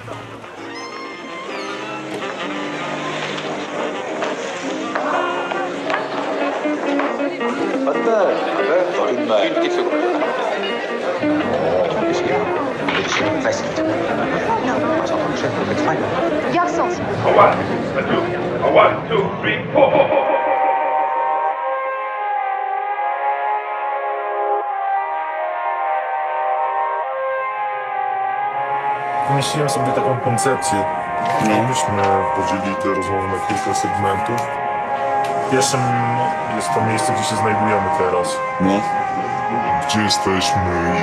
Garçon. A one, two, three, four. Wymyśliłem sobie taką koncepcję. Myśmy podzielili te rozmowy na kilka segmentów. Pierwszym jest to miejsce, gdzie się znajdujemy teraz. No. Gdzie jesteśmy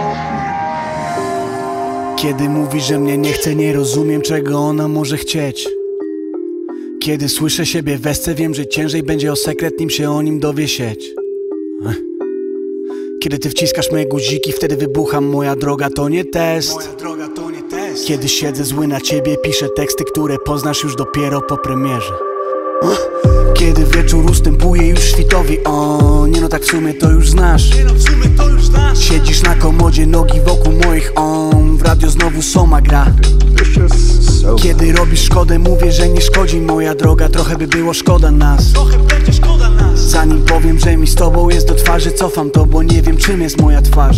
Kiedy mówi, że mnie nie chce, nie rozumiem, czego ona może chcieć. Kiedy słyszę siebie w esce, wiem, że ciężej będzie o sekret, nim się o nim dowie sieć. Kiedy ty wciskasz moje guziki, wtedy wybucham, moja droga to nie test. Kiedy siedzę zły na ciebie, piszę teksty, które poznasz już dopiero po premierze. Kiedy wieczór ustępuje już świtowi, o nie no tak w sumie to już znasz. Siedzisz na komodzie, nogi wokół moich, w radio znowu Soma gra. Kiedy robisz szkodę, mówię, że nie szkodzi, moja droga, trochę by było szkoda nas. Zanim powiem, że mi z tobą jest do twarzy, cofam to, bo nie wiem, czym jest moja twarz.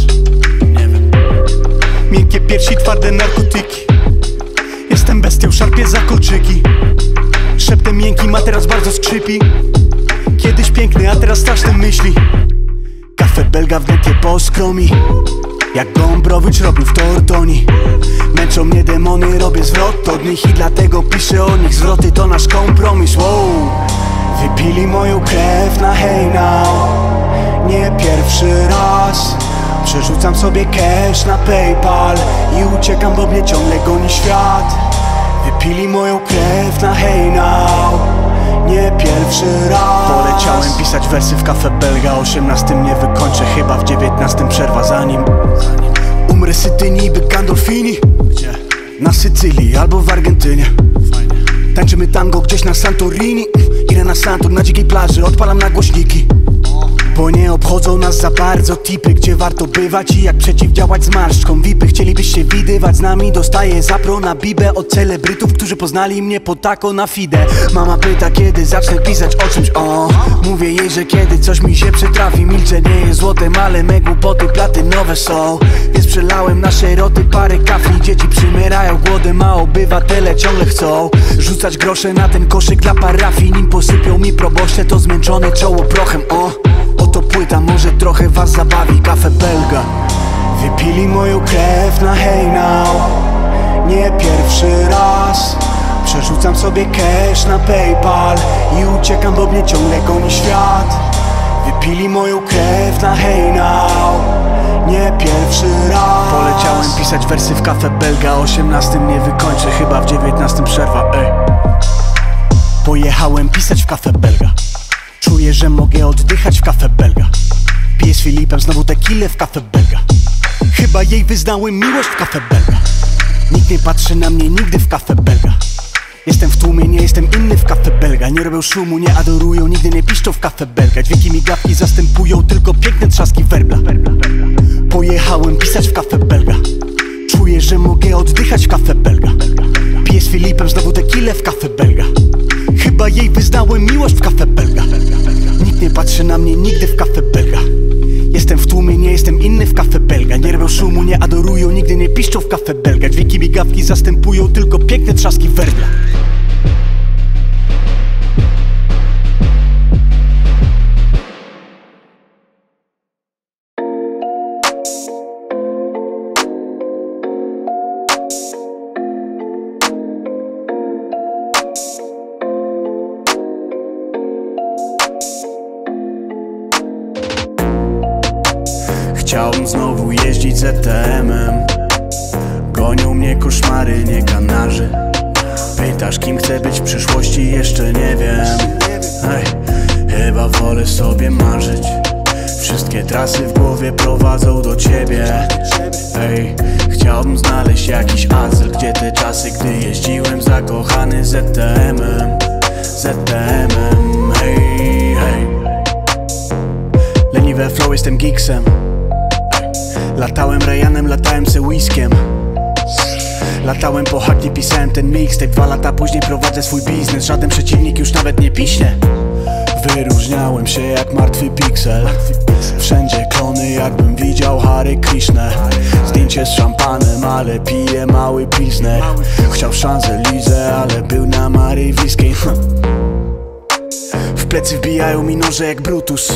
Miękkie piersi, twarde narkotyki. Jestem bestią, szarpię za kolczyki. Szeptem miękkim, a teraz bardzo skrzypi. Kiedyś piękny, a teraz straszne myśli. Kafe belga w dętie po skromi. Jak Gombrowicz robił w Tortoni. Męczą mnie demony, robię zwrot od nich i dlatego piszę o nich zwroty, to nasz kompromis. Wow. Wypili moją krew na hey now. Nie pierwszy raz. Przerzucam sobie cash na PayPal i uciekam, bo mnie ciągle goni świat. Wypili moją krew na hey now. Nie pierwszy raz. Poleciałem pisać wersy w Cafe Belga. 18 nie wykończę, chyba w 19 przerwa zanim umrę syty niby Gandolfini. Gdzie? Na Sycylii albo w Argentynie. Tańczymy tango gdzieś na Santorini. Idę na Santur na dzikiej plaży, odpalam na głośniki. Bo nie obchodzą nas za bardzo tipy, gdzie warto bywać i jak przeciwdziałać zmarszczkom. Vipy, chcielibyście widywać z nami, dostaję zapro na bibę od celebrytów, którzy poznali mnie po tako na fide. Mama pyta, kiedy zacznę pisać o czymś, mówię jej, że kiedy coś mi się przytrafi. Milczenie jest złotem, ale me głupoty platynowe są. Więc przelałem na szeroty parę kafli. Dzieci przymierają głodem, a obywatele ciągle chcą rzucać grosze na ten koszyk dla parafii. Nim posypią mi proboszcze, to zmęczone czoło prochem, Oto płyta, może trochę was zabawi. Cafe Belga. Wypili moją krew na hey now. Nie pierwszy raz. Przerzucam sobie cash na PayPal i uciekam, bo mnie ciągle goni świat. Wypili moją krew na hey now. Nie pierwszy raz. Poleciałem pisać wersy w Cafe Belga. 18 nie wykończę, chyba w 19 przerwa, Pojechałem pisać w Cafe Belga. Czuję, że mogę oddychać w Cafe Belga. Piję z Filipem znowu tequilę w Cafe Belga. Chyba jej wyznałem miłość w Cafe Belga. Nikt nie patrzy na mnie nigdy w Cafe Belga. Jestem w tłumie, nie jestem inny w Cafe Belga. Nie robią szumu, nie adorują, nigdy nie piszczą w Cafe Belga. Dźwięki migawki zastępują tylko piękne trzaski werbla. Pojechałem pisać w Cafe Belga. Czuję, że mogę oddychać w Cafe Belga. Piję z Filipem znowu tequilę w Cafe Belga. Chyba jej wyznałem miłość w Cafe Belga. Nikt nie patrzy na mnie nigdy w Cafe Belga. Jestem w tłumie, nie jestem inny w Cafe Belga. Nie robią szumu, nie adorują, nigdy nie piszczą w Cafe Belga. Dźwięki migawki zastępują tylko piękne trzaski werbla. Chciałbym znowu jeździć ZTM-em. Gonią mnie koszmary, nie kanarzy. Pytasz, kim chcę być w przyszłości, jeszcze nie wiem. Chyba wolę sobie marzyć. Wszystkie trasy w głowie prowadzą do ciebie. Chciałbym znaleźć jakiś azyl, gdzie te czasy, gdy jeździłem zakochany ZTM-em. ZTM-em, Leniwe flow, jestem geeksem. Latałem Rayanem, latałem se whiskiem. Latałem po haki, pisałem ten mixtape. 2 lata później prowadzę swój biznes. Żaden przeciwnik już nawet nie piśnie. Wyróżniałem się jak martwy piksel. Wszędzie klony, jakbym widział Hare Krishnę. Zdjęcie z szampanem, ale pije mały pilsner. Chciał szansę Lizę, ale był na Maryjwiskiej. W plecy wbijają mi noże jak Brutus.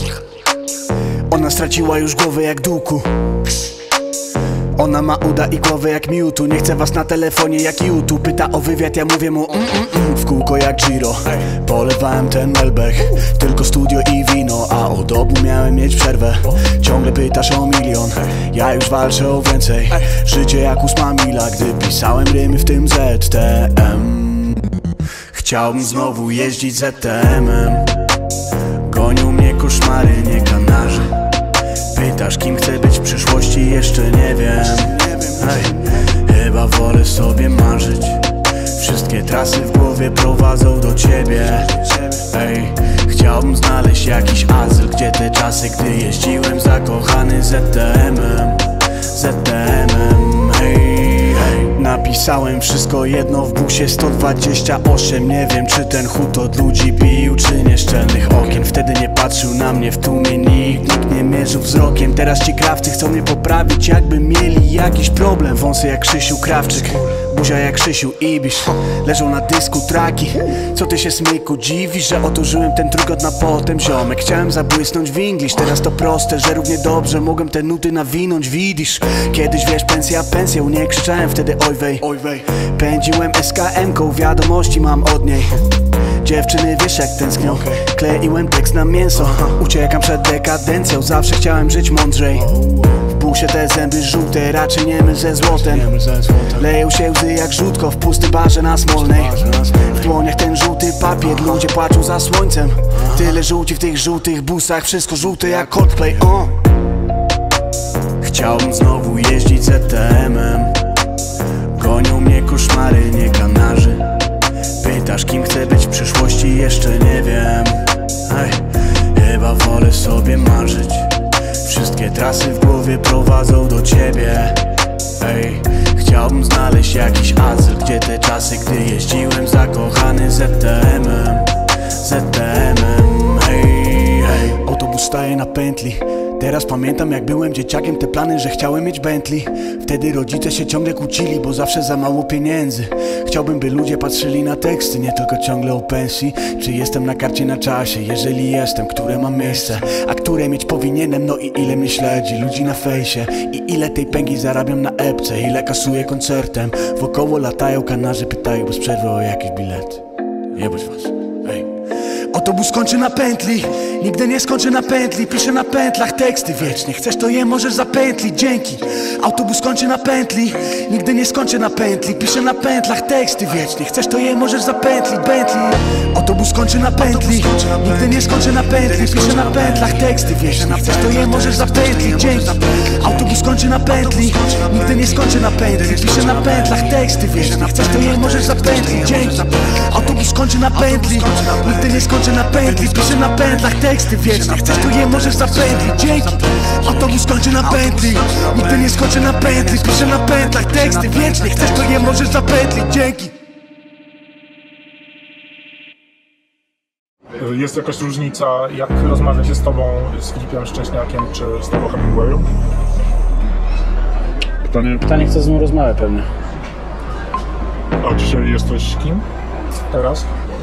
Ona straciła już głowę jak Duku. Ona ma uda i głowę jak Mewtwo. Nie chce was na telefonie jak YouTube. Pyta o wywiad, ja mówię mu w kółko jak Giro. Polewałem ten Melbech, tylko studio i wino. A od obu miałem mieć przerwę. Ciągle pytasz o milion, ja już walczę o więcej. Życie jak 8 mila, gdy pisałem rymy w tym ZTM. Chciałbym znowu jeździć ZTM-em. Gonią mnie koszmary, nie kanarzy. Pytasz, kim chcę być w przyszłości, jeszcze nie wiem. Hej, chyba wolę sobie marzyć. Wszystkie trasy w głowie prowadzą do ciebie. Hej, chciałbym znaleźć jakiś azyl, gdzie te czasy, gdy jeździłem zakochany ZTM-em. ZTM-em, hej. Napisałem wszystko jedno w busie 128. Nie wiem, czy ten chód od ludzi bił, czy nieszczelnych okien. Wtedy nie patrzył na mnie w tłumie nikt nie mierzył wzrokiem. Teraz ci krawcy chcą mnie poprawić, jakby mieli jakiś problem. Wąsy jak Krzysiu Krawczyk, buzia jak Krzysiu Ibisz. Leżą na dysku traki. Co ty się, smyku, dziwisz, że oturzyłem ten trójkąt na potem, ziomek? Chciałem zabłysnąć w English. Teraz to proste, że równie dobrze mogłem te nuty nawinąć, widzisz. Kiedyś, wiesz, pensja pensją, nie krzyczałem wtedy oj wej. Pędziłem SKM-ką, wiadomości mam od niej. Dziewczyny, wiesz jak tęsknią. Kleiłem tekst na mięso. Uciekam przed dekadencją, zawsze chciałem żyć mądrzej. W busie te zęby żółte, raczej nie myl ze złotem. Leją się łzy jak żółtko w pustym barze na Smolnej. W dłoniach ten żółty papier, ludzie płaczą za słońcem. Tyle żółci w tych żółtych busach, wszystko żółte jak Coldplay. Chciałbym znowu jeździć ZTM-em. Gonią mnie koszmary, nie kanarzy. Pytasz, kim chcę być w przyszłości, jeszcze nie wiem. Hej, chyba wolę sobie marzyć. Wszystkie trasy w głowie prowadzą do ciebie. Hej, chciałbym znaleźć jakiś azyl, gdzie te czasy, gdy jeździłem zakochany ZTM-em. ZTM-em, hej. Autobus staje na pętli. Teraz pamiętam, jak byłem dzieciakiem, te plany, że chciałem mieć Bentley. Wtedy rodzice się ciągle kłócili, bo zawsze za mało pieniędzy. Chciałbym, by ludzie patrzyli na teksty, nie tylko ciągle o pensji. Czy jestem na karcie na czasie? Jeżeli jestem, które mam miejsce? A które mieć powinienem? No i ile mnie śledzi ludzi na fejsie? I ile tej pęgi zarabiam na epce? Ile kasuję koncertem? Wokoło latają kanarze, pytają bez przerwy o jakiś bilet. Jebać was, ej. Autobus kończy na pętli, nigdy nie skończy na pętli. Piszę na pętlach teksty wiecznie, chcesz to je możesz zapętlić, dzięki. Autobus kończy na pętli, nigdy nie skończy na pętli. Piszę na pętlach teksty wiecznie, chcesz to je możesz zapętlić, Bentley. Autobus kończy na pętli, nigdy nie skończy na pętli. Piszę na pętlach teksty wiecznie, chcesz to je możesz zapętlić, dzięki. Autobus kończy na pętli, nigdy nie skończy na pętli. Piszę na pętlach teksty wiecznie, chcesz to je możesz zapętlić, dzięki. Autobus kończy na pętli, nigdy nie skończy na pętli. Piszę na pętlach teksty wieczne, chcesz to je możesz zapętlić, dzięki. Autobus kończy na pętli, nigdy nie skończy na pętli. Piszę na pętlach teksty wieczne, chcesz to je możesz zapętlić, dzięki. Jest jakaś różnica, jak rozmawia się z tobą, z Filipem Szczęśniakiem, czy z tobą Hemingwayem? Pytanie, kto z nim rozmawia pewnie. A dzisiaj jesteś kim? Teraz?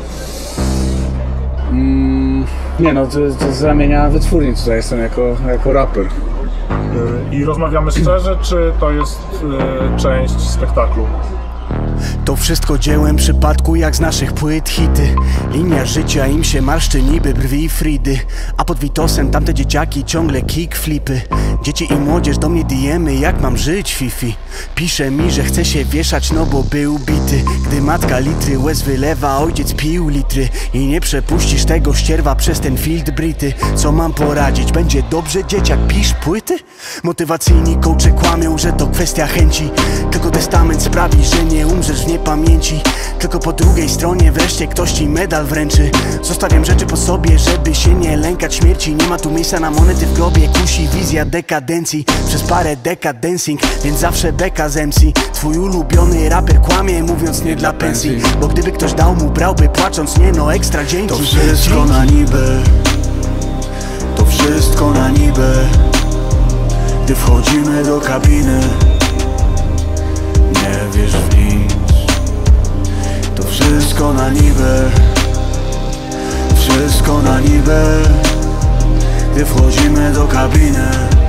Nie no, to z ramienia wytwórni tutaj jestem jako raper. I rozmawiamy szczerze, czy to jest część spektaklu? To wszystko dziełem przypadku jak z naszych płyt hity. Linia życia im się marszczy niby brwi Fridy. A pod Witosem tamte dzieciaki ciągle kickflipy. Dzieci i młodzież do mnie DM-y, jak mam żyć, Fifi. Pisze mi, że chce się wieszać, no bo był bity. Gdy matka litry łez wylewa, ojciec pił litry. I nie przepuścisz tego ścierwa przez ten field brity. Co mam poradzić? Będzie dobrze, dzieciak, pisz płyty? Motywacyjni coache kłamią, że to kwestia chęci. Tylko testament sprawi, że nie umrzesz w niepamięci, tylko po drugiej stronie wreszcie ktoś ci medal wręczy. Zostawiam rzeczy po sobie, żeby się nie lękać śmierci. Nie ma tu miejsca na monety w grobie, kusi wizja dekadencji. Przez parę dekad dancing, więc zawsze beka z MC. Twój ulubiony raper kłamie, mówiąc nie dla pensji, bo gdyby ktoś dał mu, brałby płacząc, nie no ekstra dzięki. To wszystko na niby, to wszystko na niby. Gdy wchodzimy do kabiny, nie wiesz w nic. To wszystko na niby, wszystko na niby. Gdy wchodzimy do kabiny,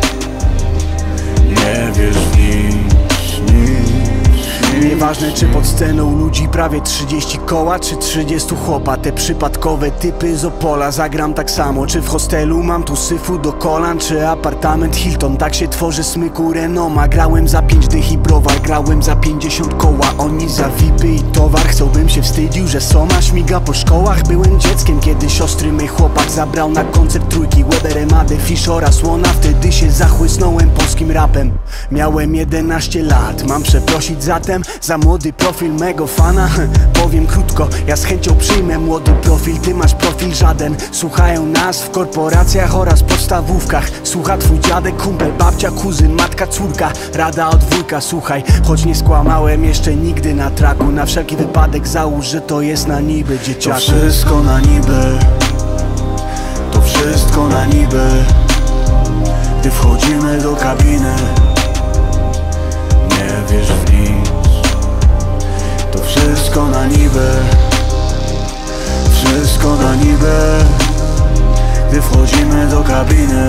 nie wiesz w nic. Nieważne czy pod sceną ludzi prawie 30 koła, czy 30 chłopa. Te przypadkowe typy z Opola zagram tak samo. Czy w hostelu mam tu syfu do kolan, czy apartament Hilton. Tak się tworzy smyku renoma. Grałem za 5 dych i browar, grałem za 50 koła. Oni za VIPy i towar. Chcą bym się wstydził, że Soma śmiga po szkołach. Byłem dzieckiem, kiedy siostry mej chłopak zabrał na koncert trójki Weber, Emadę, Fish oraz Łona. Wtedy się zachłysnąłem polskim rapem. Miałem 11 lat, mam przeprosić zatem za młody profil mego fana? Powiem krótko, ja z chęcią przyjmę młody profil. Ty masz profil żaden. Słuchają nas w korporacjach oraz podstawówkach. Słucha twój dziadek, kumpel, babcia, kuzyn, matka, córka. Rada od wujka, słuchaj. Choć nie skłamałem jeszcze nigdy na traku, na wszelki wypadek załóż, że to jest na niby, dzieciaku. To wszystko na niby, to wszystko na niby. Gdy wchodzimy do kabiny, nie wiesz w nic. To wszystko na niby, wszystko na niby. Gdy wchodzimy do kabiny,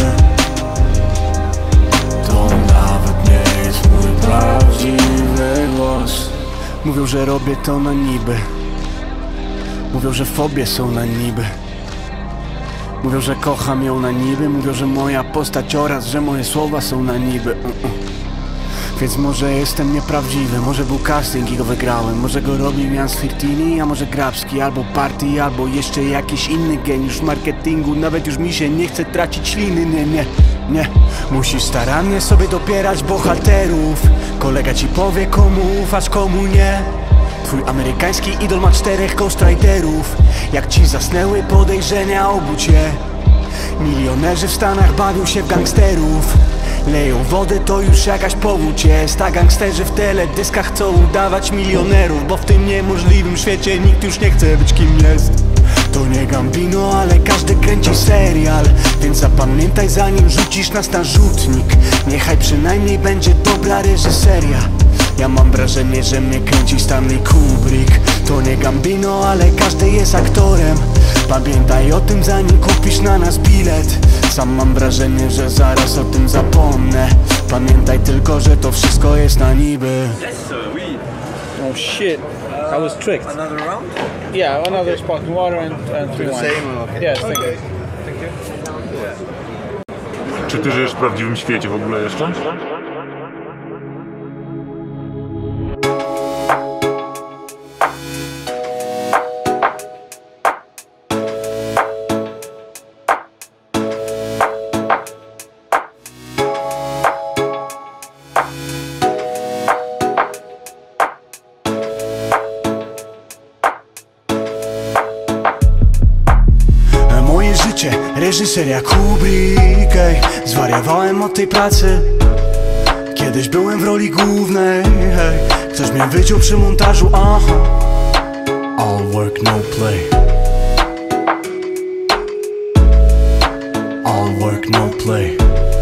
to nawet nie jest mój prawdziwy głos. Mówią, że robię to na niby. Mówią, że fobie są na niby. Mówią, że kocham ją na niby. Mówią, że moja postać oraz że moje słowa są na niby. Więc może jestem nieprawdziwy, może był casting i go wygrałem. Może go robił Jan Sfirtini, a może Grabski, albo Party, albo jeszcze jakiś inny geniusz w marketingu. Nawet już mi się nie chce tracić śliny, nie. Musisz starannie sobie dopierać bohaterów. Kolega ci powie komu ufasz, komu nie. Twój amerykański idol ma 4 ghostwriterów. Jak ci zasnęły podejrzenia, obudź je. Milionerzy w Stanach bawią się w gangsterów. Leją wodę, to już jakaś powódź jest. A gangsterzy w teledyskach chcą udawać milionerów, bo w tym niemożliwym świecie nikt już nie chce być kim jest. To nie Gambino, ale każdy kręci serial. Więc zapamiętaj, zanim rzucisz nas na rzutnik. Niechaj przynajmniej będzie dobra reżyseria. Ja mam wrażenie, że mnie kręci Stanley Kubrick. To nie Gambino, ale każdy jest aktorem. Pamiętaj o tym, zanim kupisz na nas bilet. Sam mam wrażenie, że zaraz o tym zapomnę. Pamiętaj tylko, że to wszystko jest na niby. Oh shit, I was tricked. Another round? Yeah, another sparkling water and 3 wine. Same, okay. Yes, thank you. Czy ty żyjesz w prawdziwym świecie w ogóle jeszcze? Reżyseria Kubrick, ej. Zwariowałem od tej pracy. Kiedyś byłem w roli głównej, ej. Ktoś mnie wyciął przy montażu, aha. All work, no play. All work, no play.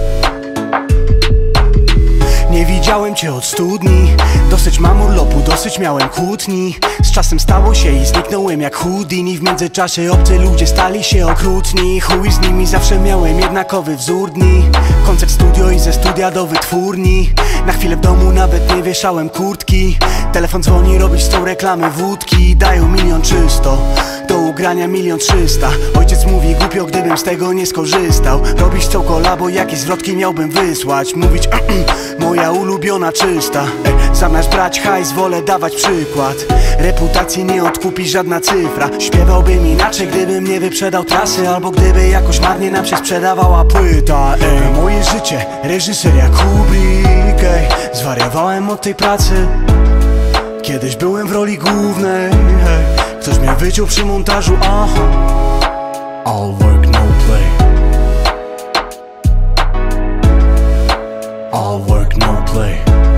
Nie widziałem cię od studni. Dosyć mam urlopu, dosyć miałem kłótni. Z czasem stało się i zniknąłem jak Houdini. W międzyczasie obcy ludzie stali się okrutni. Chuj z nimi, zawsze miałem jednakowy wzór dni. Koncert studio i ze studia do wytwórni. Na chwilę w domu nawet nie wieszałem kurtki. Telefon dzwoni, robić tą reklamę wódki. Dają 1 300 000, do ugrania 1 300 000. Ojciec mówi głupio, gdybym z tego nie skorzystał. Robić tą kolabo, jakieś zwrotki miałbym wysłać. Mówić moja ulubiona czysta. Zamiast brać hajs, wolę dawać przykład. Reputacji nie odkupi żadna cyfra. Śpiewałbym inaczej, gdybym nie wyprzedał trasy. Albo gdyby jakoś marnie nam się sprzedawała płyta. Moje życie, reżyseria Kubrick, ej. Zwariowałem od tej pracy. Kiedyś byłem w roli głównej, hej. Ktoś mnie wyciął przy montażu, aha. All work, no play. All work, no play.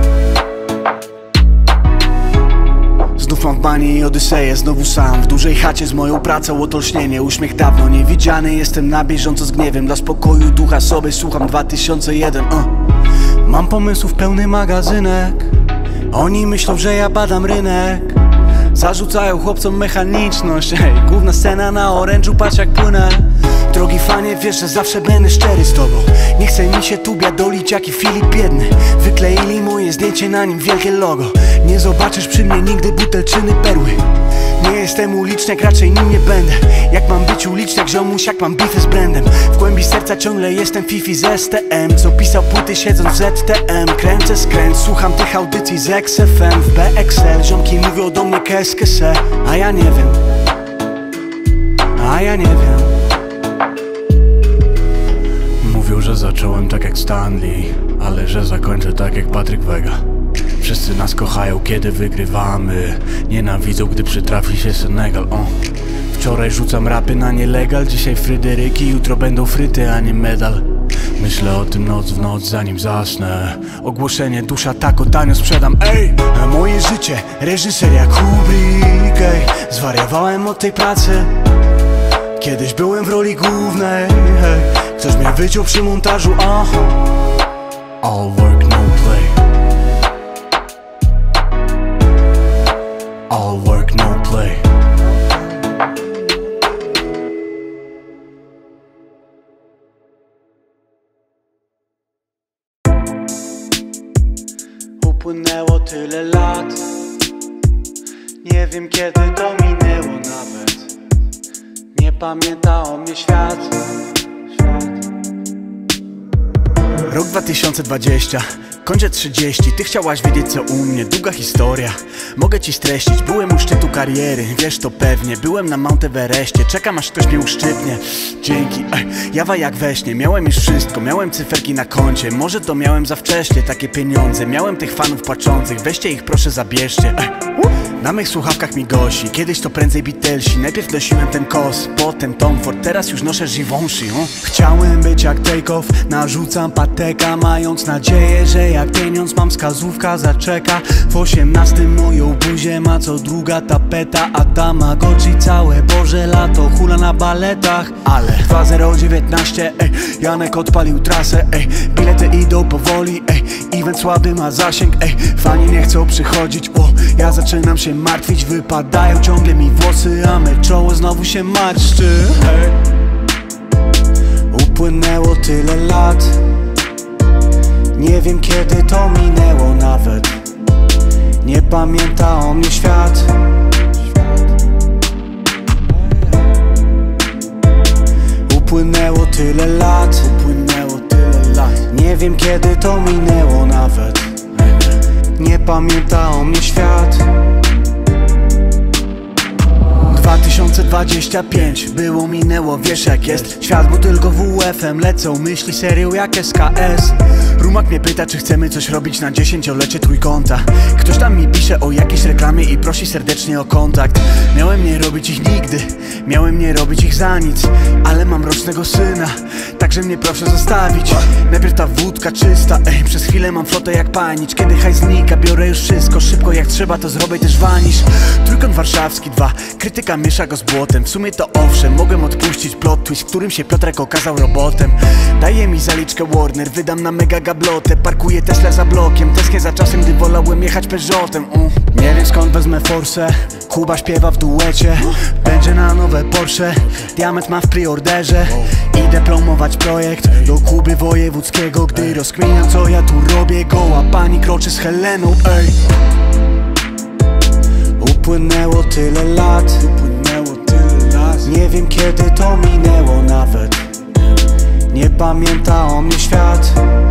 Znów mam w bani i odyseję, znowu sam w dużej chacie z moją pracą oto lśnienie. Uśmiech dawno niewidziany, jestem na bieżąco z gniewem. Dla spokoju ducha sobie słucham 2001. Mam pomysłów pełny magazynek. Oni myślą, że ja badam rynek. Zarzucają chłopcom mechaniczność. Ej, główna scena na orężu, patrz jak płynę. Drogi fanie, wiesz, że zawsze będę szczery z tobą. Nie chce mi się tu biadolić jak i Filip biedny. Wykleili moje zdjęcie, na nim wielkie logo. Nie zobaczysz przy mnie nigdy butelczyny perły. Nie jestem uliczniak, raczej nim nie będę. Jak mam być uliczniak, ziomuś, jak mam bify z brandem. W głębi serca ciągle jestem Fifi z STM, co pisał płyty siedząc w ZTM. Kręcę skręt, słucham tych audycji z XFM. W BXL ziomki mówią do mnie qu'est-ce que c'est. A ja nie wiem. A ja nie wiem. Mówią, że zacząłem tak jak Stanley, ale że zakończę tak jak Patryk Wega. Wszyscy nas kochają, kiedy wygrywamy. Nienawidzą, gdy przytrafi się Senegal. Wczoraj rzucam rapy na nielegal. Dzisiaj Fryderyki, jutro będą fryty, a nie medal. Myślę o tym noc w noc, zanim zasnę. Ogłoszenie, dusza tako tanio sprzedam. Ej, moje życie, reżyser jak Kubrick. Ej, zwariowałem od tej pracy. Kiedyś byłem w roli głównej. Ej, ktoś mnie wyciął przy montażu, aha. All work, no play. All work, no play. Upłynęło tyle lat. Nie wiem kiedy to minęło nawet. Nie pamięta o mnie świat. Rok 2020, kończę 30. Ty chciałaś wiedzieć co u mnie, długa historia. Mogę ci streścić, byłem u szczytu kariery. Wiesz to pewnie, byłem na Mount Everestie. Czekam aż ktoś mnie uszczypnie. Dzięki, jawa jak we śnie. Miałem już wszystko, miałem cyferki na koncie. Może to miałem za wcześnie, takie pieniądze. Miałem tych fanów płaczących, weźcie ich proszę zabierzcie. Na mych słuchawkach mi gości, kiedyś to prędzej Beatlesi. Najpierw nosiłem ten kos, potem Tom Ford, teraz już noszę Givenchy. Chciałem być jak Takeoff, narzucam pateka, mając nadzieję, że jak pieniądz mam wskazówka zaczeka. W 18 moją buzię ma co druga tapeta, a Tamagotchi całe Boże lato hula na baletach. Ale 2019, Janek odpalił trasę, bilety idą powoli, event słaby ma zasięg, fani nie chcą przychodzić, ja zaczynam się martwić, wypadają ciągle mi włosy, a me czoło znowu się marszczy. Upłynęło tyle lat. Nie wiem kiedy to minęło nawet. Nie pamięta o mnie świat. Upłynęło tyle lat. Nie wiem kiedy to minęło nawet. Nie pamięta o mnie świat. 2025 było, minęło, wiesz jak jest. Świat był tylko WF-em, lecą myśli serią jak SKS. Rumak mnie pyta, czy chcemy coś robić na 10-lecie trójkąta. Ktoś tam mi pisze o jakiejś reklamie i prosi serdecznie o kontakt. Miałem nie robić ich nigdy, miałem nie robić ich za nic, ale mam rocznego syna, także mnie proszę zostawić. Najpierw ta wódka czysta, przez chwilę mam flotę jak panicz. Kiedy hajs znika, biorę już wszystko szybko, jak trzeba to zrobię też wanisz. Trójkąt warszawski 2, krytyka miesza go z błotem. W sumie to owszem, mogłem odpuścić plot twist, w którym się Piotrek okazał robotem. Daje mi zaliczkę Warner, wydam na mega gablotę. Parkuję Tesla za blokiem, tęsknię za czasem, gdy wolałem jechać Peugeotem. Nie wiem skąd wezmę forsę, Kuba śpiewa w duecie. Będzie na nowe Porsche, Diament ma w preorderze. Idę promować projekt do Kuby Wojewódzkiego. Gdy rozkminiam co ja tu robię, goła pani kroczy z Heleną. Upłynęło tyle lat. Nie wiem kiedy to minęło nawet. Nie pamięta o mnie świat.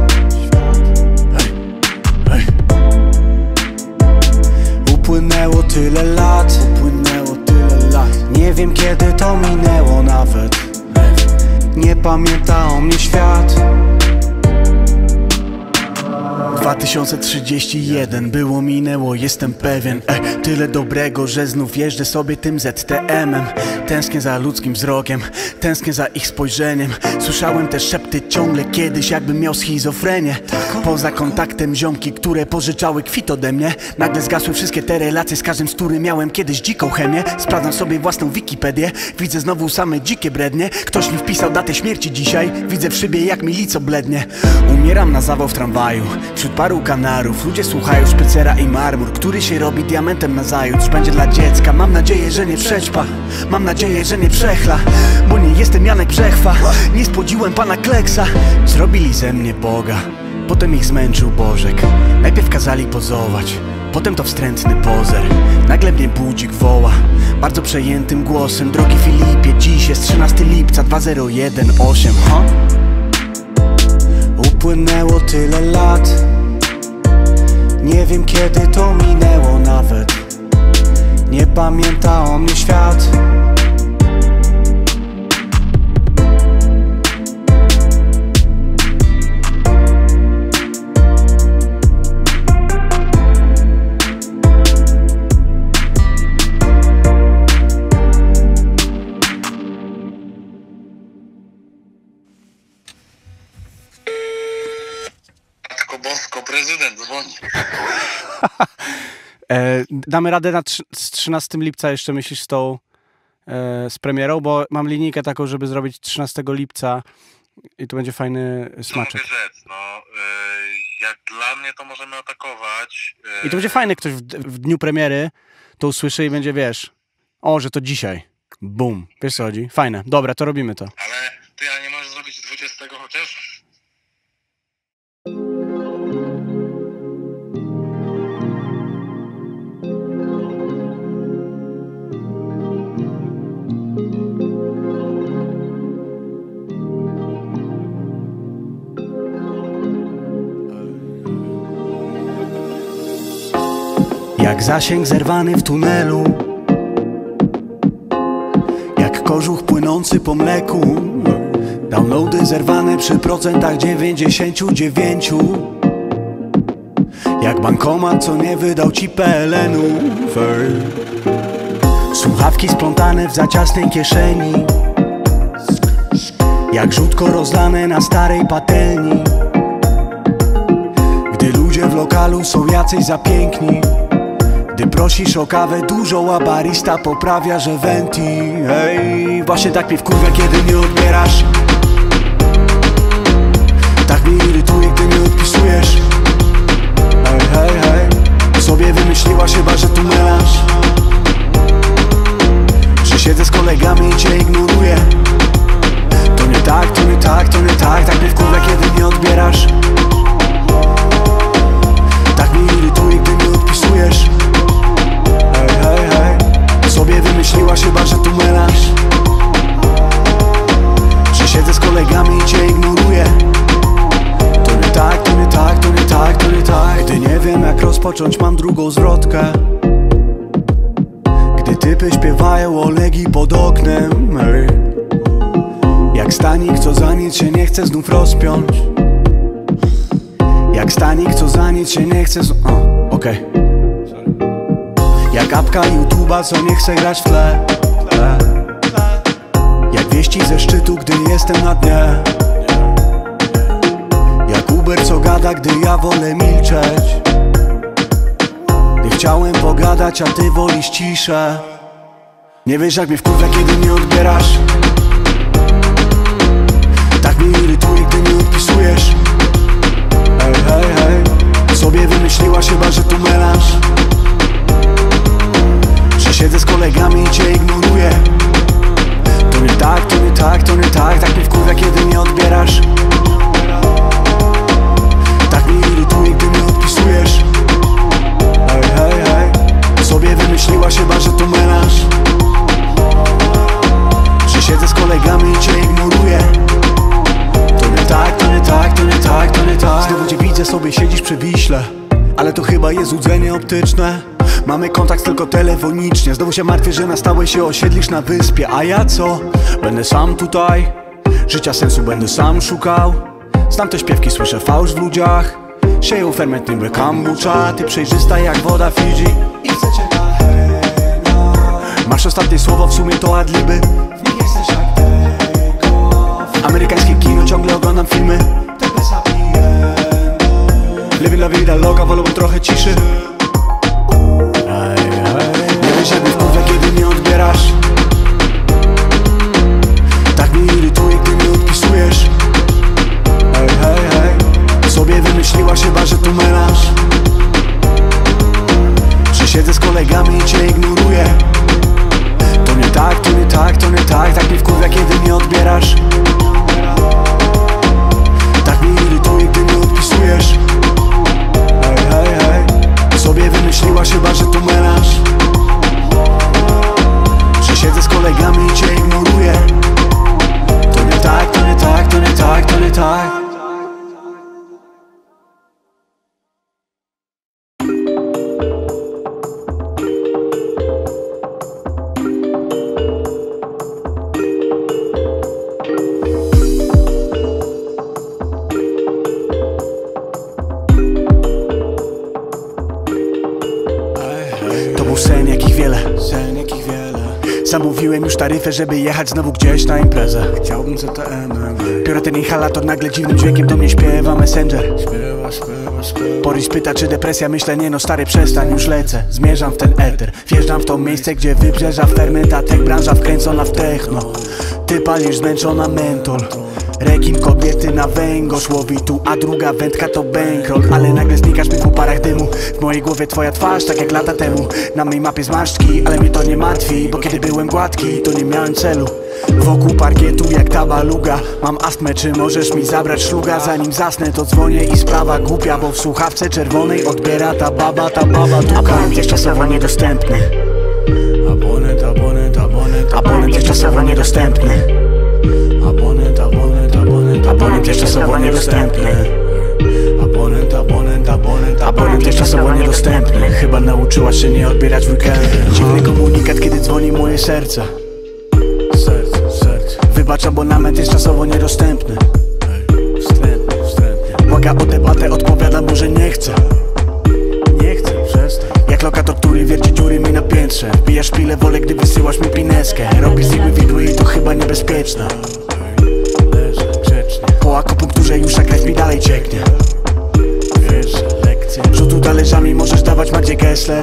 Upłynęło tyle lat. Nie wiem kiedy to minęło nawet. Nie pamięta o mnie świat. 2031 było, minęło, jestem pewien. Tyle dobrego, że znów jeżdżę sobie tym ZTM-em. Tęsknię za ludzkim wzrokiem, tęsknię za ich spojrzeniem. Słyszałem te szepty ciągle kiedyś, jakbym miał schizofrenię. Poza kontaktem ziomki, które pożyczały kwit ode mnie. Nagle zgasły wszystkie te relacje z każdym, z którym miałem kiedyś dziką chemię. Sprawdzam sobie własną Wikipedię, widzę znowu same dzikie brednie. Ktoś mi wpisał datę śmierci dzisiaj, widzę w szybie jak mi lico blednie. Umieram na zawał w tramwaju, wśród paru kanarów. Ludzie słuchają Szpycera i Marmur, który się robi diamentem nazajutrz. Będzie dla dziecka, mam nadzieję, że nie przećpa. Mam nadzieję, że nie przechla, bo nie jestem Janek Brzechwa. Nie spłodziłem pana Kleksa. Zrobili ze mnie Boga, potem ich zmęczył Bożek. Najpierw kazali pozować, potem to wstrętny pozer. Nagle mnie budzik woła, bardzo przejętym głosem: drogi Filipie, dziś jest 13 lipca 2018. Upłynęło tyle lat, nie wiem kiedy to minęło nawet. Nie pamięta o mnie świat. Matko Bosko, prezydent dzwoni. Damy radę z 13 lipca jeszcze, myślisz, z premierą? Bo mam linijkę taką, żeby zrobić 13 lipca i to będzie fajny smaczek. Mogę rzec, no, jak dla mnie to możemy atakować. I to będzie fajny, ktoś w dniu premiery to usłyszy i będzie, wiesz, o, że to dzisiaj. Bum. Wiesz co chodzi? Fajne. Dobra, to robimy to. Ale ty, a nie możesz zrobić 20 chociaż? Jak zasięg zerwany w tunelu, jak kożuch płynący po mleku. Downloady zerwane przy procentach 99. Jak bankomat, co nie wydał ci PLN-ów. Słuchawki splątane w za ciasnej kieszeni, jak żółtko rozlane na starej patelni. Gdy ludzie w lokalu są jacyś za piękni, gdy prosisz o kawę dużą, a barista poprawia, że venti. Hej, właśnie tak mnie wkurwia, kiedy nie odbierasz. Tak mnie irytuje, gdy nie odpisujesz. Hej, hej, hej, sobie wymyśliłaś chyba, że tu melasz, że siedzę z kolegami i cię ignoruję. To nie tak, to nie tak, to nie tak. Tak mnie wkurwia, kiedy nie odbierasz. Tak mnie irytuje, gdy nie odpisujesz. Hej, hej, hej, sobie wymyśliłaś chyba, że tu melasz, że siedzę z kolegami i cię ignoruję. To nie tak, to nie tak, to nie tak, to nie tak. Gdy nie wiem jak rozpocząć, mam drugą zwrotkę. Gdy typy śpiewają o Legii pod oknem. Hej. Jak stanik, co za nic się nie chce znów rozpiąć. Jak stanik, co za nic się nie chce okej. Jak apka YouTube'a, co nie chce grać w tle. Jak wieści ze szczytu, gdy jestem na dnie. Jak Uber, co gada, gdy ja wolę milczeć. Gdy chciałem pogadać, a ty wolisz ciszę. Nie wiesz jak mnie wkurwia, kiedy nie odbierasz. Tak mnie irytuje, gdy nie odpisujesz. Hej, hej, hej, sobie wymyśliłaś chyba, że tu melasz, że siedzę z kolegami i cię ignoruję. To nie tak, to nie tak, to nie tak. Tak mnie wkurwia, kiedy nie odbierasz. Tak mnie irytuje, gdy nie odpisujesz. Hej, hej, hej, sobie wymyśliłaś chyba, że tu melasz, że siedzę z kolegami i cię ignoruję. To nie tak, to nie tak, to nie tak, to nie tak. Znowu cię widzę, sobie siedzisz przy Wiśle, ale to chyba jest złudzenie optyczne. Mamy kontakt tylko telefonicznie. Znowu się martwię, że na stałe się osiedlisz na wyspie. A ja co? Będę sam tutaj, życia sensu będę sam szukał. Znam te śpiewki, słyszę fałsz w ludziach. Sieją ferment niby kombucha, ty przejrzysta jak woda Fidżi. I chcecie na henia. Masz ostatnie słowo, w sumie to adliby. W nich jesteś jak take-off. Amerykańskie kino, ciągle oglądam filmy. Te bez happy endu. Living la vida loca, wolałbym trochę ciszy. Nie wiesz, jak mi wkurwia, kiedy mnie odbierasz. Tak mnie irytuje, gdy mnie odpisujesz. Hej, hej, hej. Sobie wymyśliłaś chyba, że tu melanż. Że siedzę z kolegami i cię ignoruję. To nie tak, to nie tak, to nie tak. Tak mnie wkurwia, kiedy mnie odbierasz. Tak mnie irytuje, gdy mnie odpisujesz. Hej, hej, hej. Sobie wymyśliłaś chyba, że tu melanż. Że siedzę z kolegami i cię ignoruję. To nie tak, to nie tak, to nie tak, to nie tak. To był sen jakich wiele. Zamówiłem już taryfę, żeby jechać znowu gdzieś na imprezę. Chciałbym ZTM. Biorę ten inhalator, nagle dziwnym dźwiękiem do mnie śpiewa Messenger. Boris pyta, czy depresja, myślę, nie no stary, przestań, już lecę. Zmierzam w ten eter, wjeżdżam w to miejsce, gdzie wybrzeża fermenta, tech branża wkręcona w techno. Ty palisz zmęczona mentol. Rekin kobiety na węgorz łowi tu, a druga wędka to bankroll. Ale nagle znikasz mi w parach dymu. W mojej głowie twoja twarz, tak jak lata temu. Na mej mapie zmarszczki, ale mnie to nie martwi, bo kiedy byłem gładki, to nie miałem celu. Wokół parkietu jak ta baluga. Mam astmę, czy możesz mi zabrać szluga? Zanim zasnę, to dzwonię i sprawa głupia, bo w słuchawce czerwonej odbiera ta baba tuka. Abonent jest czasowo niedostępny. Abonent jest czasowo niedostępny. Abonent jest czasowo niedostępny. Abonent jest czasowo niedostępny. Chyba nauczyłaś się nie odbierać w weekendy. Dziwny komunikat, kiedy dzwoni moje serce. Wybacz, abonament jest czasowo niedostępny. Błaga o debatę, odpowiadam mu, że nie chcę. Przestań. Jak lokator, który wierci dziury mi na piętrze. Wbijasz szpilę, wolę, gdy wysyłasz mi pineskę. Robisz z igły widły i to chyba niebezpieczne. Po akupunkturze już krew mi dalej cieknie. Wiesz, lekcje rzutu talerzami możesz dawać Magdzie Gessler.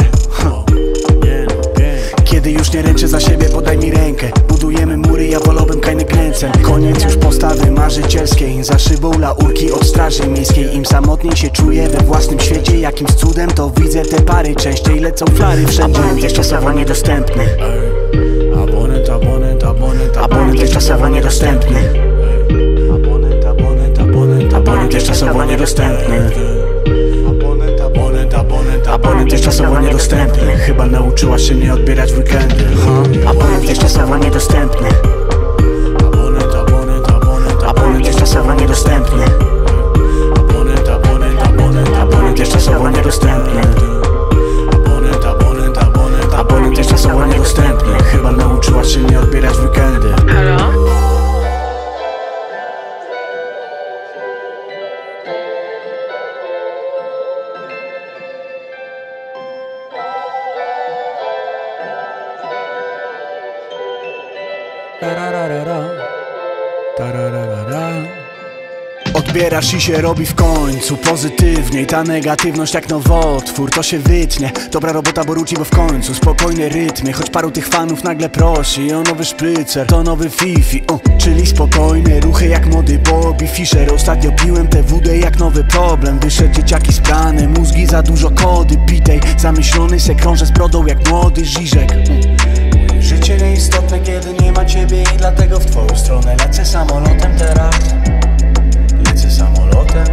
Kiedy już nie ręczę za siebie, podaj mi rękę. Budujemy mury, ja wolałbym kajny kręcę. Koniec już postawy marzycielskiej. Za szybą laurki od straży miejskiej. Im samotniej się czuję we własnym świecie. Jakimś cudem to widzę te pary. Częściej lecą flary wszędzie. Abonent jest czasowo niedostępny. Abonent jest czasowo niedostępny. Abonent jest czasowo niedostępny. Abonent jest czasowo niedostępny. Chyba nauczyłaś się nie odbierać w weekendy. Abonent jest czasowo niedostępny. Abonent jest czasowo niedostępny. Abonent jest czasowo niedostępny. Abonent jest czasowo niedostępny. Chyba nauczyłaś się nie odbierać w weekendy. Halo? Odbierasz i się robi w końcu pozytywniej. Ta negatywność jak nowotwór, to się wytnie. Dobra robota, bo ruci, bo w końcu spokojne rytmy. Choć paru tych fanów nagle prosi o nowy szprycer, to nowy Fifi, czyli spokojne ruchy jak młody Bobby Fischer. Ostatnio piłem tę wódę jak nowy problem. Wyszedł dzieciaki sprane, mózgi za dużo kody pitej. Zamyślony se krążę z brodą jak młody Żyżek. Życie nieistotne, kiedy nie ma ciebie i dlatego w twoją stronę lecę samolotem teraz. Lecę samolotem.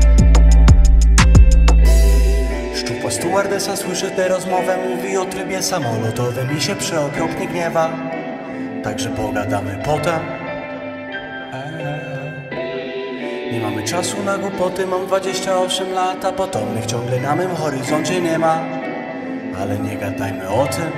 Szczupła stewardesa słyszy tę rozmowę. Mówi o trybie samolotowym i się przeokropnie gniewa. Także pogadamy potem. Nie mamy czasu na głupoty. Mam 28 lat, a potomnych ciągle na mym horyzoncie nie ma. Ale nie gadajmy o tym.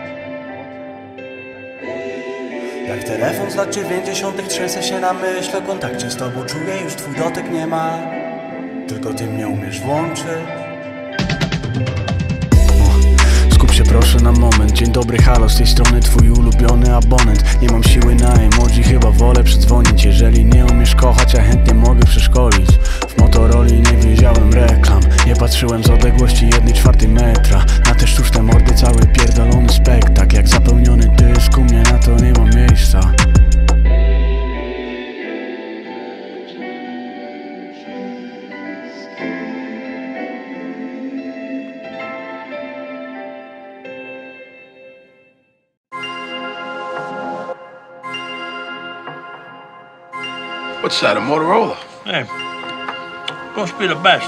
Jak telefon z lat 90. trzęsę się na myśl o kontakcie z tobą. Czuję, już twój dotyk nie ma. tylko ty mnie umiesz włączyć. Skup się proszę na moment. Dzień dobry, halo, z tej strony twój ulubiony abonent. Nie mam siły na emoji, chyba wolę przydzwonić. Jeżeli nie umiesz kochać, ja chętnie mogę przeszkolić. W Motorola nie wiedziałem reklam, nie patrzyłem z odległości 1/4 metra. Na te sztuczne mordy cały pierdolony spektakl. Jak zapełniony dysk, u mnie na to nie ma miejsca. What's that, a Motorola? Hey, must be the best.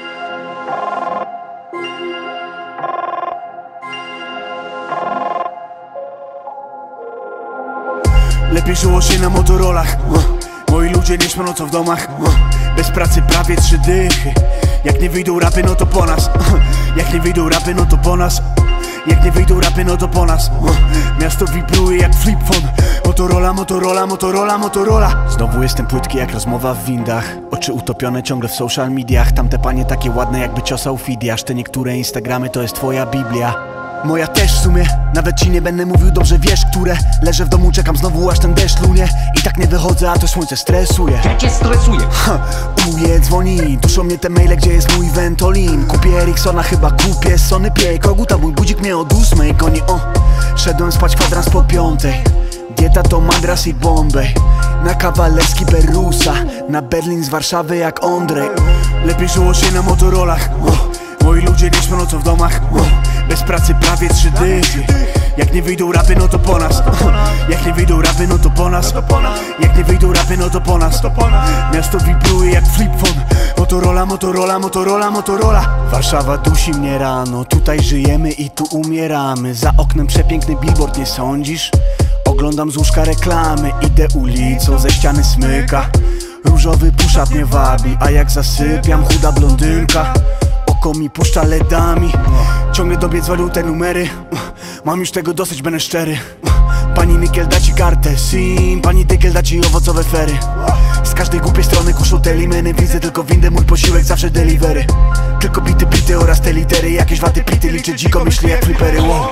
Lepiej żyło się na Motorolach. Moi ludzie nie śpią nocą w domach. Bez pracy prawie 3 dychy. Jak nie wyjdą rapy, no to po nas. Jak nie wyjdą rapy, no to po nas. Jak nie wyjdą rapy, no to po nas. Miasto wibruje jak flip phone. Motorola, Motorola, Motorola, Motorola. Znowu jestem płytki jak rozmowa w windach. Oczy utopione ciągle w social mediach. Tamte panie takie ładne jakby ciosał Fidiasz. Te niektóre Instagramy to jest twoja Biblia. Moja też w sumie, nawet ci nie będę mówił, dobrze wiesz, które. Leżę w domu, czekam znowu aż ten deszcz lunie. I tak nie wychodzę, a to słońce stresuje. Jak cię stresuje? Uje dzwoni, duszą mnie te maile, gdzie jest mój Ventolin. Kupię Ericssona, chyba kupię Sony Pie. Koguta, mój budzik mnie od 8 goni, Szedłem spać kwadrans po 5. Dieta to Madras i Bombay. Na kawalerski Berusa, na Berlin z Warszawy jak Ondrej. Lepiej żyło się na Motorolach. Moi ludzie nie śpią nocą w domach. Bez pracy prawie 3 dychy. Jak nie wyjdą rapy, no to po nas. Jak nie wyjdą rapy, no to po nas. Jak nie wyjdą rapy, no to po nas. Miasto wibruje jak flip phone. Motorola, Motorola, Motorola, Motorola. Warszawa dusi mnie rano. Tutaj żyjemy i tu umieramy. Za oknem przepiękny billboard, nie sądzisz? Oglądam z łóżka reklamy. Idę ulicą, ze ściany smyka. Różowy push-up mnie wabi, a jak zasypiam, chuda blondynka. Oko mi puszcza ledami. Ciągle dobiec walutę numery. Mam już tego dosyć, będę szczery. Pani Nikiel da ci kartę SIM, pani Dykiel da ci owocowe fery. Z każdej głupiej strony kuszą te limeny. Widzę tylko windę, mój posiłek zawsze delivery. Tylko bity, plity oraz te litery. Jakieś waty, pity, liczę dziko, myśli jak flipery, wow.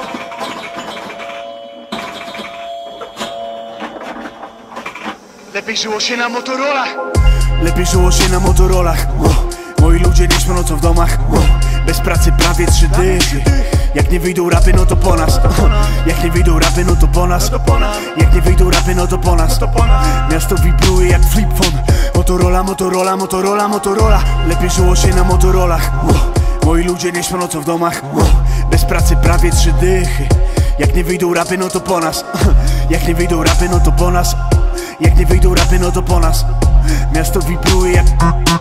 Lepiej żyło się na Motorolach. Lepiej żyło się na Motorolach. Moi ludzie nie śpią nocą w domach. Bez pracy prawie 3 dychy. Jak nie wyjdą rapy, no to po nas. Jak nie wyjdą rapy, no to po nas. Jak nie wyjdą rapy, no to po nas. Miasto wibruje jak flip phone. Motorola, Motorola, Motorola, Motorola. Lepiej żyło się na Motorolach. Moi ludzie nie śpią nocą w domach. Bez pracy prawie 3 dychy. Jak nie wyjdą rapy, no to po nas. Jak nie wyjdą rapy, no to po nas. Jak nie wyjdą rapy, no to po nas. Miasto wibruje jak...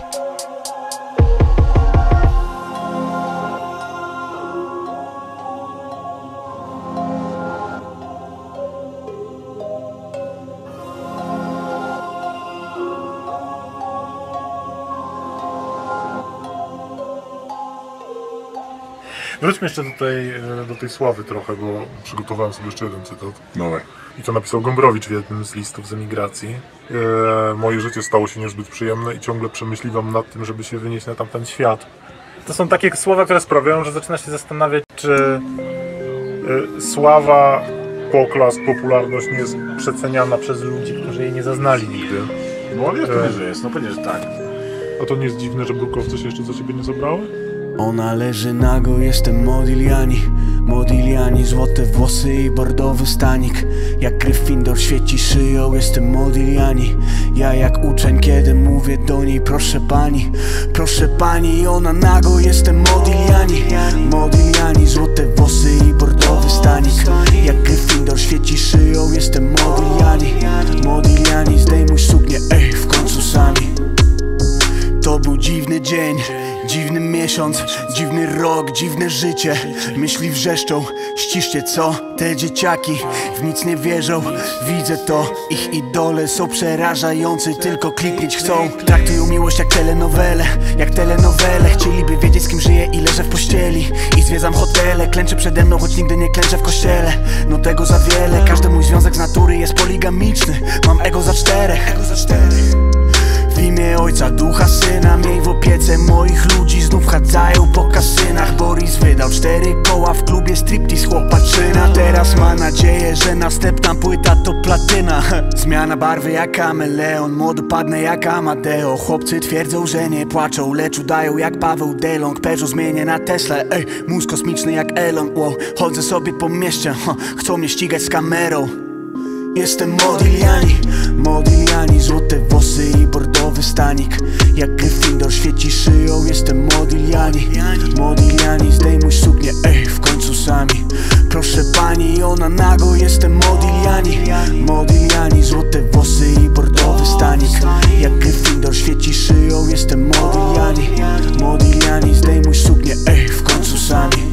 Wróćmy jeszcze do tej sławy trochę, bo przygotowałem sobie jeszcze jeden cytat. Dawaj. I to napisał Gombrowicz w jednym z listów z emigracji. Moje życie stało się niezbyt przyjemne i ciągle przemyśliwam nad tym, żeby się wynieść na tamten świat. To są takie słowa, które sprawiają, że zaczyna się zastanawiać, czy sława, poklask, popularność nie jest przeceniana przez ludzi, którzy jej nie zaznali nigdy. No ale jest, że jest, no pewnie, że tak. A to nie jest dziwne, że brukowce się jeszcze za ciebie nie zabrały? Ona leży nago, jestem Modigliani. Modigliani, złote włosy i bordowy stanik. Jak Gryffindor świeci szyją, jestem Modigliani. Ja jak uczeń, kiedy mówię do niej proszę pani, ona nago, jestem Modigliani. Modigliani, złote włosy i bordowy stanik. Jak Gryffindor świeci szyją, jestem Modigliani. Modigliani, zdejmuj suknię, w końcu sami. To był dziwny dzień, dziwny miesiąc, dziwny rok, dziwne życie. Myśli wrzeszczą, ściszcie co? Te dzieciaki w nic nie wierzą. Widzę to, ich idole są przerażający, tylko kliknąć chcą. Traktują miłość jak telenowele, Chcieliby wiedzieć z kim żyję i leżę w pościeli. I zwiedzam hotele, klęczę przede mną, choć nigdy nie klęczę w kościele. No tego za wiele, każdy mój związek z natury jest poligamiczny. Mam ego za 4. W imię Ojca, Ducha, Syna, miej w opiece moich ludzi. Znów chadzają po kasynach. Boris wydał 4 koła w klubie striptease chłopaczyna. Teraz ma nadzieję, że następna płyta to platyna. Zmiana barwy jak kameleon, młody padnę jak Amadeo. Chłopcy twierdzą, że nie płaczą, lecz udają jak Paweł Delong. Peugeot zmienię na Tesla, ej, mózg kosmiczny jak Elon. Wow, chodzę sobie po mieście, chcą mnie ścigać z kamerą. Jestem Modigliani, Modigliani, złote włosy i bordowy stanik. Jak Gryffindor świeci szyją, jestem Modigliani, Modigliani, zdejmuj suknię, ej, w końcu sami. Proszę pani, ona nago, jestem Modigliani, Modigliani, złote włosy i bordowy stanik. Jak Gryffindor świeci szyją, jestem Modigliani, Modigliani, zdejmuj suknię, ej, w końcu sami.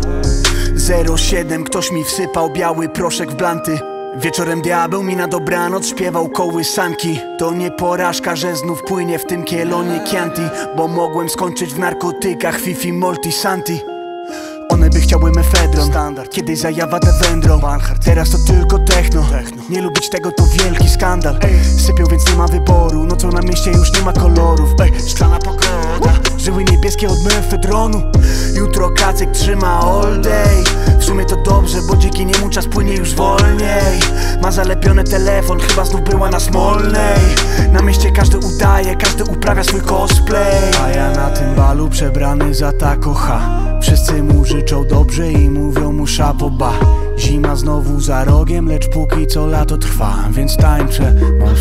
07, ktoś mi wsypał biały proszek w blanty. Wieczorem diabeł mi na dobranoc śpiewał kołysanki. To nie porażka, że znów płynie w tym kielonie Chianti, bo mogłem skończyć w narkotykach, Fifi, Molti, Santi. One by chciały mefedron, standard. Kiedyś zajawa de wędrą, teraz to tylko techno. Nie lubić tego to wielki skandal. Sypią, więc nie ma wyboru, nocą na mieście już nie ma kolorów. Szklana pogoda, żyły niebieskie od mefedronu. Jutro kacyk trzyma all day. W sumie to dobrze, bo dzięki niemu czas płynie już wolniej. Ma zalepiony telefon, chyba znów była na Smolnej. Na mieście każdy udaje, każdy uprawia swój cosplay. A ja na tym balu przebrany za Taco Ha. Wszyscy mu życzą dobrze i mówią mu szapoba. Zima znowu za rogiem, lecz póki co lato trwa, więc tańczę.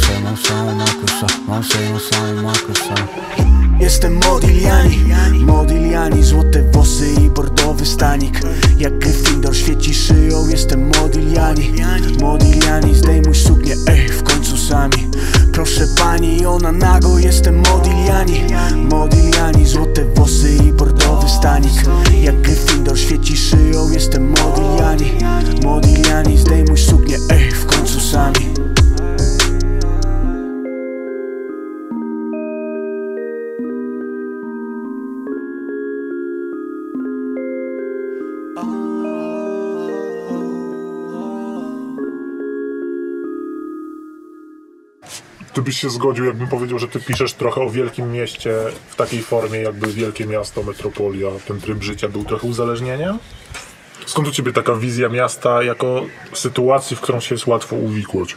Jestem Modigliani, Modigliani, złote włosy i bordowy stanik. Jak Gryffindor świeci szyją, jestem Modigliani, Modigliani, zdejmuj suknię, ej, w końcu sami. Proszę pani, ona nago, jestem Modigliani, Modigliani, złote włosy i bordowy stanik. Jak Gryffindor świeci szyją, jestem Modigliani, Modigliani, zdejmuj suknię, ej, w końcu sami. Ty byś się zgodził, jakbym powiedział, że ty piszesz trochę o wielkim mieście w takiej formie, jakby wielkie miasto, metropolia, ten tryb życia był trochę uzależnieniem? Skąd u ciebie taka wizja miasta jako sytuacji, w którą się jest łatwo uwikłać?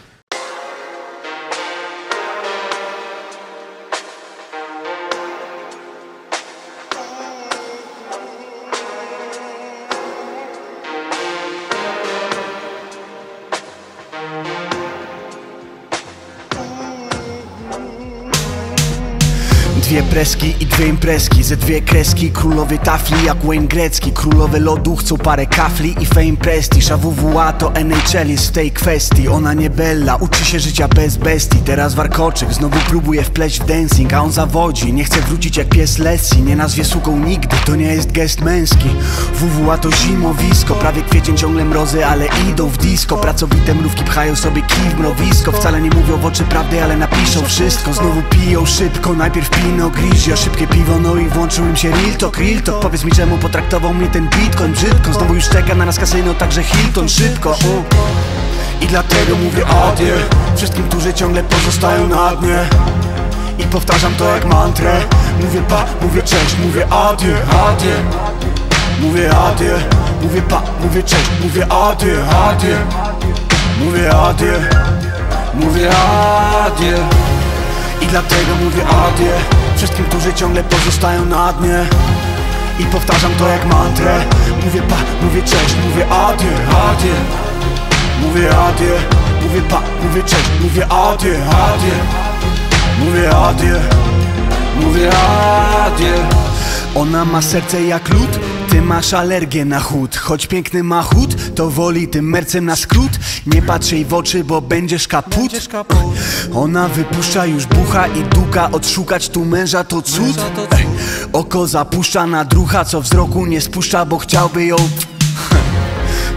Dwie preski i 2 imprezki, ze 2 kreski. Królowie tafli jak Wayne Gretzky. Królowe lodu chcą parę kafli i fame prestiż. A WWA to NHL jest w tej kwestii. Ona nie Bella, uczy się życia bez bestii. Teraz warkoczyk znowu próbuje wpleść w dancing, a on zawodzi, nie chce wrócić jak pies Lessie. Nie nazwie suką nigdy, to nie jest gest męski. WWA to zimowisko, prawie kwiecień, ciągle mrozy, ale idą w disco. Pracowite mrówki pchają sobie kij w mrowisko. Wcale nie mówią w oczy prawdy, ale napiszą wszystko. Znowu piją szybko, najpierw Pinot Grigio, szybkie piwo, no i włączył im się real talk. Powiedz mi, czemu potraktował mnie ten bitcoin brzydko. Znowu już czeka na nas kasyno, także Hilton szybko. I dlatego mówię adieu wszystkim, którzy ciągle pozostają na dnie. I powtarzam to jak mantrę. Mówię pa, mówię cześć, mówię adieu, adieu. Mówię adieu, mówię pa, mówię cześć, mówię adieu, adieu. Mówię adieu, mówię adieu. I dlatego mówię adieu wszystkim, którzy ciągle pozostają na dnie. I powtarzam to jak mantrę. Mówię pa, mówię cześć, mówię adieu, adieu. Mówię adieu, mówię pa, mówię cześć, mówię adieu, adieu. Mówię adieu, mówię adieu. Ona ma serce jak lód, ty masz alergię na chód. Choć piękny ma chód, to woli tym mercem na skrót. Nie patrz jej w oczy, bo będziesz kaput. Ona wypuszcza już bucha i duka. Odszukać tu męża to cud. Oko zapuszcza na drucha, co wzroku nie spuszcza, bo chciałby ją.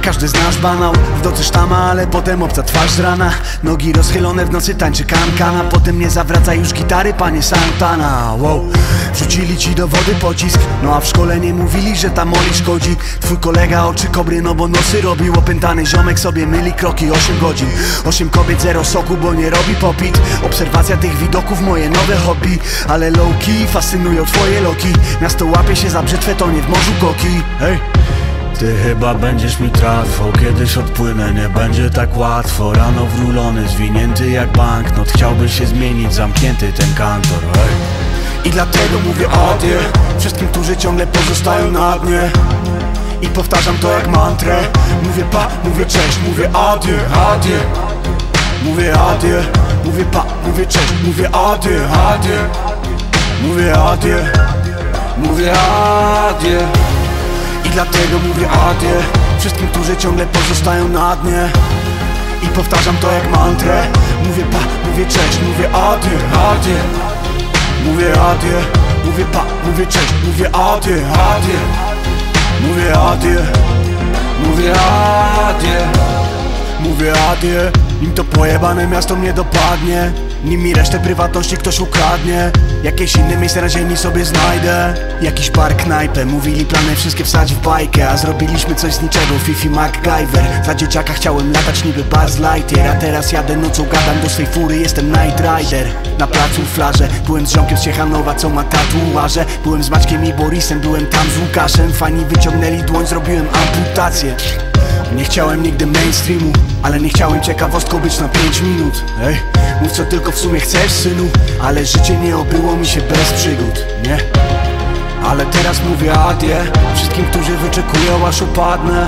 każdy znasz banał. W nocy sztama, ale potem obca twarz z rana. Nogi rozchylone w nocy tańczy kankana. Potem nie zawraca już gitary, panie Santana. Wow. Wrzucili ci do wody pocisk, no a w szkole nie mówili, że ta moli szkodzi. Twój kolega oczy kobry, no bo nosy robił. Opętany ziomek sobie myli kroki 8 godzin. 8 kobiet, 0 soku, bo nie robi popit. Obserwacja tych widoków, moje nowe hobby. Ale low-key fascynują twoje loki. Miasto łapie się za brzytwę, to nie w morzu koki. Hej! Ty chyba będziesz mi tratwą, kiedyś odpłynę, nie będzie tak łatwo. Rano wrulony, zwinięty jak banknot. Chciałby się zmienić, zamknięty ten kantor. Hej! I dlatego mówię adieu wszystkim, którzy ciągle pozostają na dnie. I powtarzam to jak mantrę. Mówię pa, mówię cześć, mówię adieu, adieu. Mówię adieu, mówię pa, mówię cześć, mówię adieu, adieu. Mówię adieu, mówię adieu. I dlatego mówię adieu wszystkim, którzy ciągle pozostają na dnie. I powtarzam to jak mantrę. Mówię pa, mówię cześć, mówię adieu, adieu. Mówię adieu, mówię pa, mówię cześć, mówię adieu, adieu. Mówię adieu, mówię adieu. Mówię adieu, nim to pojebane miasto mnie dopadnie. Nim mi resztę prywatności ktoś ukradnie. Jakieś inne miejsce na ziemi sobie znajdę. Jakiś bar, knajpę, mówili plany wszystkie wsadź w bajkę. A zrobiliśmy coś z niczego, Fifi MacGyver. Za dzieciaka chciałem latać niby Buzz Lightyear. A teraz jadę nocą, gadam do swej fury, jestem Night Rider. Na placu w flarze, byłem z ziomkiem z Ciechanowa, co ma tatuaże. Byłem z Maćkiem i Borisem, byłem tam z Łukaszem. Fani wyciągnęli dłoń, zrobiłem amputację. Nie chciałem nigdy mainstreamu, ale nie chciałem ciekawostką być na 5 minut. Ej, mów co tylko w sumie chcesz, synu. Ale życie nie obyło mi się bez przygód, nie? Ale teraz mówię adieu wszystkim, którzy wyczekują aż upadnę.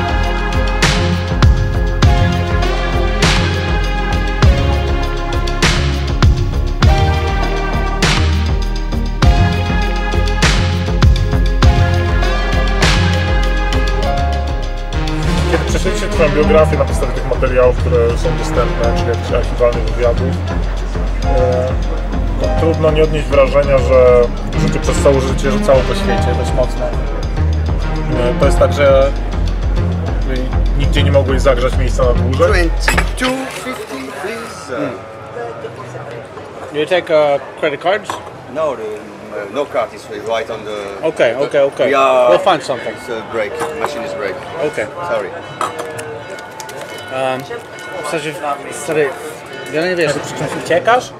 Kiedy prześledzicie twoją biografię na podstawie tych materiałów, które są dostępne, czyli jakichś archiwalnych wywiadów, to trudno nie odnieść wrażenia, że ty przez całe życie rzucało po świecie dość mocno. To jest tak, że nigdzie nie mogłeś zagrzać miejsca na dłużej. 22.50, please. You take credit cards? No, no card is right on the... Okay. We'll find something. It's a break. The machine is break. Okay. Sorry. W sensie, stary, ja nie wiesz, przy czymś uciekasz?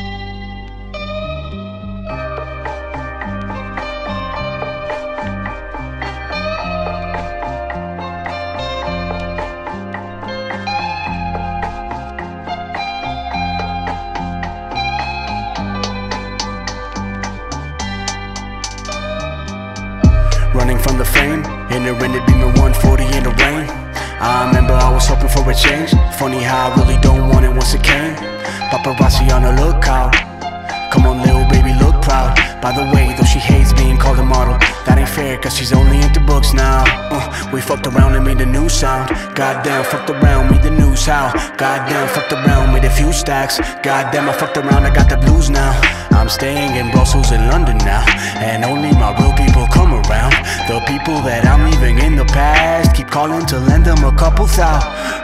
Running from the fame, in the rented Beamer 140 in the rain. I remember I was hoping for a change. Funny how I really don't want it once it came. Paparazzi on the lookout. Come on little baby, look proud. By the way, though she hates being called a model, that ain't fair cause she's only into books now. We fucked around and made a new sound. Goddamn, fucked around, made the news how. Goddamn, fucked around, made a few stacks. Goddamn, I fucked around, I got the blues now. I'm staying in Brussels and London now, and only my real people come around. The people that I'm leaving in the past keep calling to lend them a couple thou.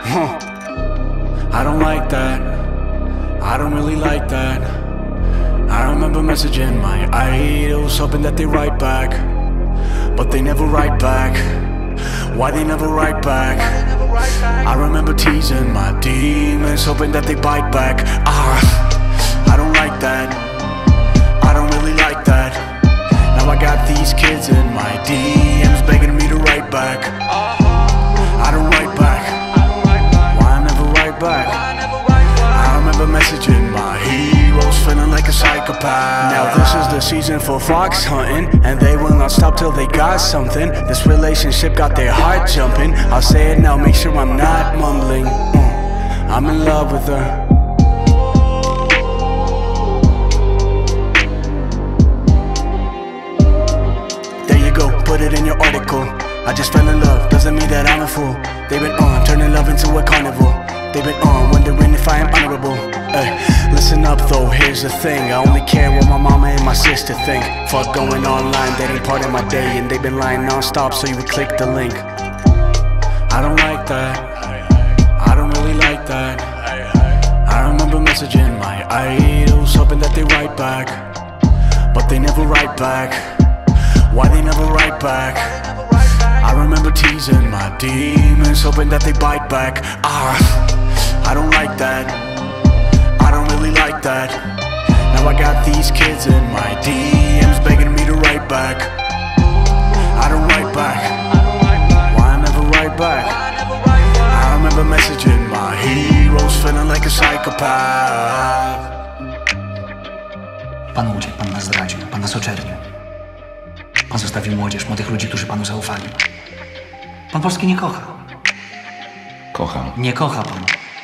I don't like that, I don't really like that. I remember messaging my idols, hoping that they write back, but they never write back. Why they never write back? I remember teasing my demons, hoping that they bite back. I don't like that, I don't really like that. Now I got these kids in my DMs begging me to write back. I don't write back, why I never write back? I remember messaging my heroes, feeling like a psychopath. Now this is the season for fox hunting, and they will not stop till they got something. This relationship got their heart jumping. I'll say it now, make sure I'm not mumbling. I'm in love with her. There you go, put it in your article. I just fell in love, doesn't mean that I'm a fool. They've been on, turning love into a carnival. They've been on, wondering if I am honorable. Listen up though, here's the thing. I only care what my mama and my sister think. Fuck going online, that ain't part of my day. And they've been lying non-stop, so you would click the link. I I don't like that. I don't really like that. I remember messaging my idols, hoping that they write back, but they never write back. Why they never write back? I remember teasing my demons, hoping that they bite back. I don't like that. I don't really like that. Now I got these kids in my DMs begging me to write back. I don't write back. Why I never write back? I remember messaging my heroes, feeling like a psychopath. Pan uciekł, pan nas zdradził, pan nas oczernił. Pan zostawił młodych ludzi, którzy panu zaufali. Pan Polski nie kocha. Kocham. Nie kocha pan.